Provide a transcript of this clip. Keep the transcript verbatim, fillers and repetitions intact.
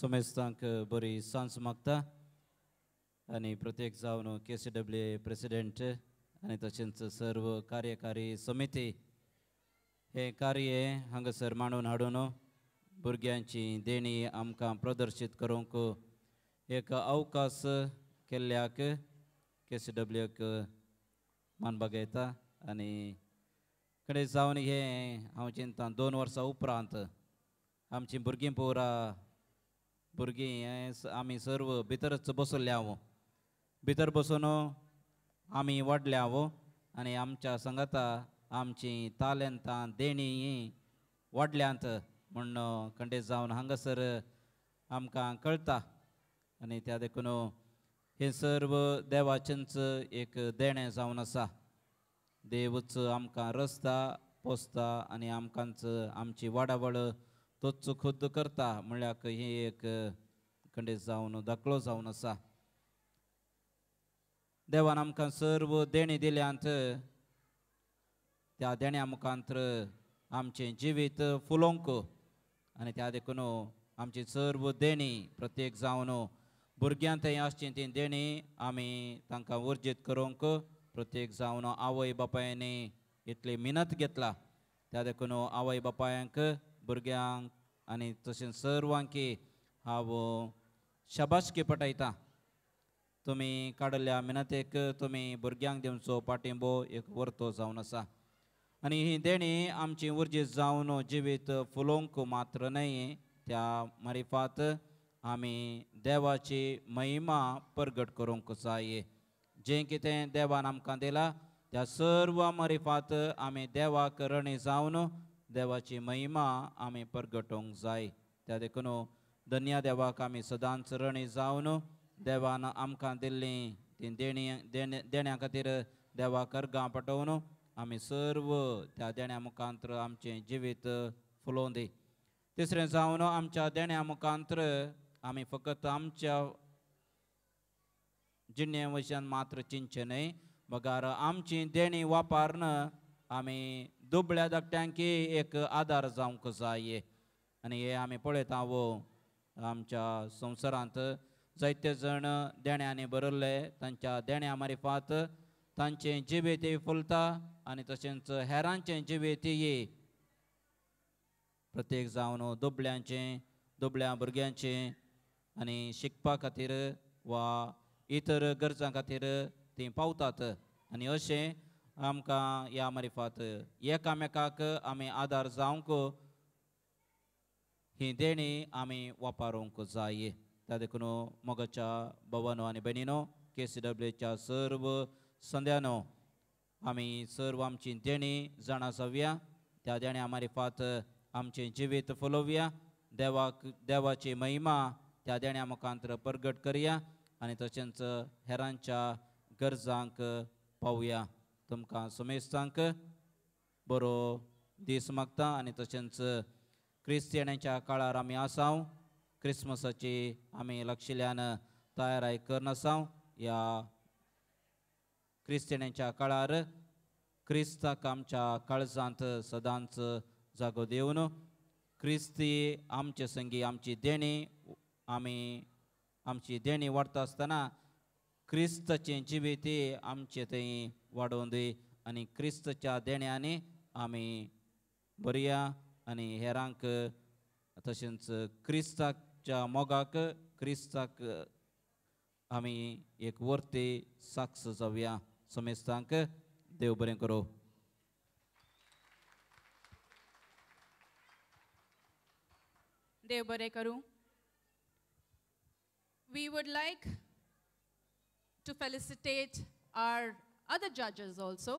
सोमेस्तांक बरी सांज मागता आणि प्रत्येक जावन के सी डब्ल्यू प्रेसिडेंट आणि तशेंच सर्व कार्यकारी समिती हे कार्य हांगासर मांडून हाडून भुरग्यांची देणी आमकां प्रदर्शीत करूंक एक अवकाश केल्ल्याक के सी डब्ल्यूक मानपाक येता आनी कडेन जावन हे हांव चिंता दोन वर्सां उपरांत आमची भुरगीं पोरा भुरगीं आमी सर्व भितरच बसल्ले हांव भितर बसून आमी वाडले हांव आनी आमच्या संगता आमची तालंतां देणी वाडल्यांत म्हण खंडे जावन हांगासर आमकां कळटा आनी त्या देखून हे सर्व देवाचेंच एक देणें जावन आसा. देवच आमकां रस्ता पोसता आनी आमकांच आमची वाडावळ तोच खुद्द करता म्हणल्यार ही एक खंडे जावन दाखलो जावन आसा. देवान आमकां सर्व देणी दिल्यांत त्या देण्या मुखांतर आमचें जिवीत फुलोवंक आनी त्या देखून आमची सर्व देणी प्रत्येक जावन भुरग्यां थंय आसची ती देणी आमी तांकां वर्जीत करूंक प्रत्येक जावन आवय बापायांनी इतली मिनत घेतला त्या देखून आवय बापायांक भुरग्यांक आनी तशेंच सर्वांकी हांव शाबासकी पटयता. तुमी काडिल्ल्या मिनतेक तुमी भुरग्यांक दिवचो पाठिंबो एक वर्तो जावन आसा आनी ही देणी आमची उर्जीत जावन जिवीत फुलोवंक मात्र न्हय त्या मारिफात आमी देवाची महिमा परगट करूंक जाय. जें कितें देवान आमकां दिलां त्या सर्व मारिफात आमी देवाक रणी जावन देवाची महिमा आमी परगटोवंक जाय. त्या देखून धन्य देवाक आमी सदांच रणी जावन देवान आमकां दिल्ली ती देणी देण्या खातीर देवाक अर्गां पटोवन आमी सर्व त्या देण्या मुखांतर आमचें जिवीत फुलोवन दी. तिसरें जावन आमच्या देण्या मुखांतर आमी फकत आमच्या जिणे वयच्यान मात्र चिंतचें न्हय बगार आमची देणी वापरून आमी दुबळ्या धाकट्यांक एक आदार जावंक जाय. आनी हे आमी पळयता वो आमच्या संवसारांत जायते जण देण्यांनी भरिल्ले तांच्या देण्या मारिफात तांचें जिवीत फुलता आनी तशेंच हेरांचें जिवीत प्रत्येक जावन दुबळ्यांचें दुबळ्या भुरग्यांचें आनी शिकपा खातीर वा इतर गरजां खातीर तीं पावतात आनी अशें आमकां ह्या मारिफात एकामेकाक आमी आदार जावंक ही देणी आमी वापरूंक जाय. त्या देखून मोगाच्या भवनो आनी भयणीनो के सी डब्ल्यूच्या सर्व संद्यानो आमी सर्व आमची देणी जाणा जावया त्या देण्या मारिफात आमचें जिवीत फुलोवया देवाक देवाची महिमा त्या देण्या मुखांतर परगट करया आनी तशेंच हेरांच्या गरजांक पावया. तुमकां सुमेस्तांक बरो दीस मागता आनी तशेंच क्रिस्तियनांच्या काळार आमी आसाव क्रिसमसाची आमी लक्षिल्ल्यान तयाराय करन आसाव. ह्या क्रिस्तियनांच्या काळार क्रिस्ताक आमच्या काळजांत सदांच जागो दिवन क्रिस्ती आमचे संगी आमची देणी आमी आमची देणी वाडटा आसतना क्रिस्ताचें जिवीत आमचे थंय वाडोवन दी आनी क्रिस्ताच्या देण्यांनी आमी बरया आनी हेरांक तशेंच क्रिस्ताच्या मोगाक क्रिस्ताक आमी एक वर्ती साक्ष जावया. समेस्तांक देव बरें करूं. देव बरें करूं. We would like to felicitate our other judges also.